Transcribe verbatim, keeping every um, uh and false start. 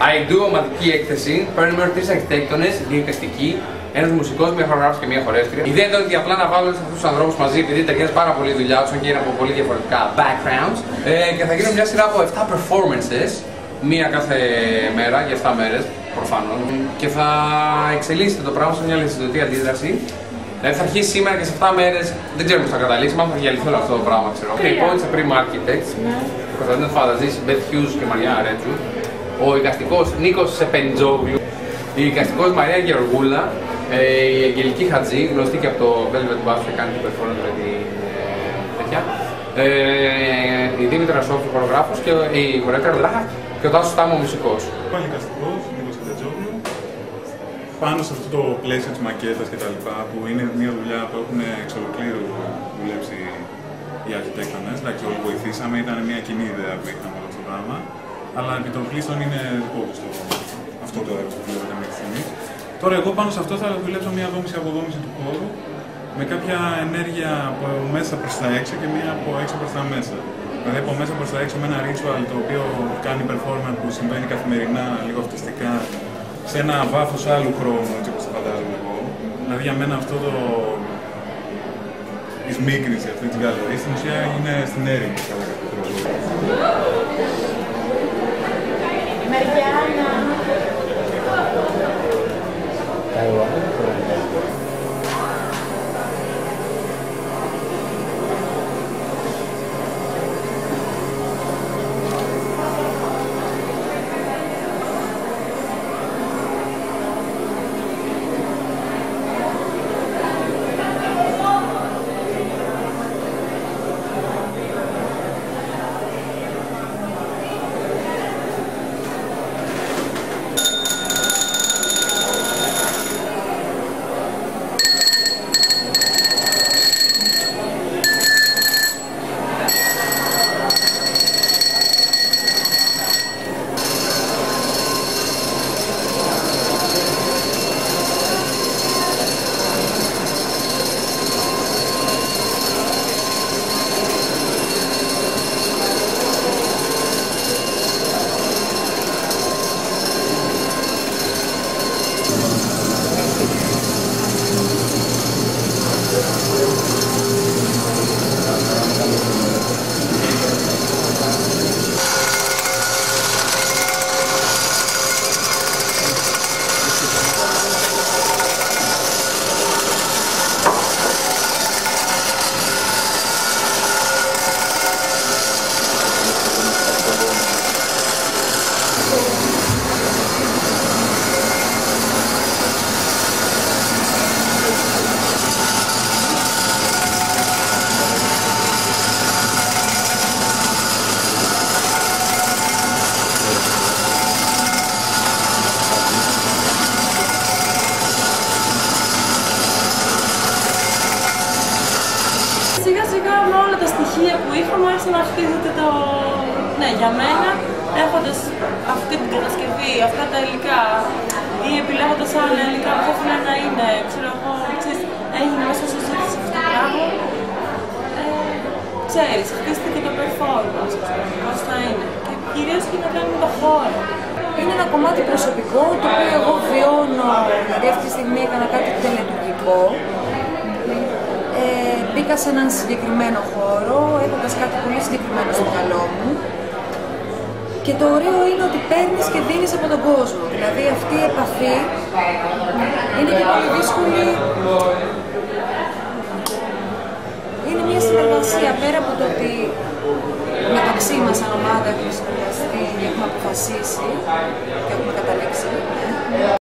I Do, ομαδική έκθεση. Παίρνουμε τρεις αρχιτέκτονες, δύο εικαστικοί, ένας μουσικός, μια χορογράφος και μια χορεύτρια. Η ιδέα ήταν ότι απλά να βάλω αυτούς τους ανθρώπους μαζί, επειδή ταιριάζει πάρα πολύ η δουλειά τους και είναι από πολύ διαφορετικά backgrounds. Ε, και θα γίνουν μια σειρά από επτά performances, μία κάθε μέρα για επτά μέρες προφανώς. Και θα εξελίσσεται το πράγμα σε μια λεσιδωτή αντίδραση. Δηλαδή θα αρχίσει σήμερα και σε επτά μέρες, δεν ξέρουμε πώς θα καταλήξει, μάλλον θα διαλυθεί όλο αυτό το πράγμα, ξέρω. Λοιπόν, it's a Prima Architects, ο Κωνσταντίνος Φανταζής, Beth Hughes και Μαριά Αρέτσου. Ο εικαστικός Νίκος Σεπεντζόγλου, η εικαστικός Μαρία Γεωργούλα, ε, η Αγγελική Χατζή, γνωστή και από το Velvet Buff και κάνει την performance με τη τέτοια. Ε, η Δήμητρα Σόφη, χορογράφος και η χορεύτρια και ο Τάσος Στάμο, μουσικός. Πάλι εικαστικός, Νίκος Σεπεντζόγλου. Πάνω σε αυτό το πλαίσιο της μακέτας και τα λοιπά, που είναι μια δουλειά που έχουν εξ ολοκλήρου δουλέψει οι αρχιτέκτονες, δηλαδή όλοι βοηθήσαμε, ήταν μια κοινή ιδέα που είχαμε όλο αυτό το πράγμα. Αλλά επί των πλήστων είναι δικό του αυτό το έργο που βλέπετε μέχρι στιγμής. Τώρα, εγώ πάνω σε αυτό θα δουλέψω μια δόμηση-αποδόμηση του χώρου με κάποια ενέργεια από μέσα προς τα έξω και μια από έξω προς τα μέσα. Δηλαδή, από μέσα προς τα έξω με ένα ritual το οποίο κάνει performance που συμβαίνει καθημερινά, λίγο αυτιστικά, σε ένα βάθος άλλου χρόνου, έτσι όπως το φαντάζομαι εγώ. Δηλαδή, για μένα αυτό το. Η σμίκρινση αυτή τη γαλερί στην ουσία είναι στην έρημο, κατά κάποιο τρόπο. Mariana. Σιγά σιγά με όλα τα στοιχεία που είχαμε άρχισε να χτίζεται το... Ναι, για μένα, έχοντας αυτή την κατασκευή, αυτά τα υλικά ή επιλέγοντας άλλα υλικά που θα ήθελα να είναι, ξέρω εγώ, ξέρεις, έγινε μέσα στο συζήτηση αυτό το πράγμα. Ε, ξέρεις, χτίστηκε το performance, πώς θα είναι. Και κυρίως και να κάνουμε το χώρο. Είναι ένα κομμάτι προσωπικό, το οποίο εγώ βιώνω, δηλαδή αυτή τη στιγμή έκανα κάτι τελετουργικό. Ε, μπήκα σε έναν συγκεκριμένο χώρο, έχοντας κάτι πολύ συγκεκριμένο στο μυαλό μου. Και το ωραίο είναι ότι παίρνεις και δίνεις από τον κόσμο. Δηλαδή αυτή η επαφή είναι και πολύ δύσκολη. Είναι μια συνεργασία, πέρα από το ότι μεταξύ μας σαν ομάδα έχουμε συνεργαστεί και έχουμε αποφασίσει και έχουμε καταλήξει.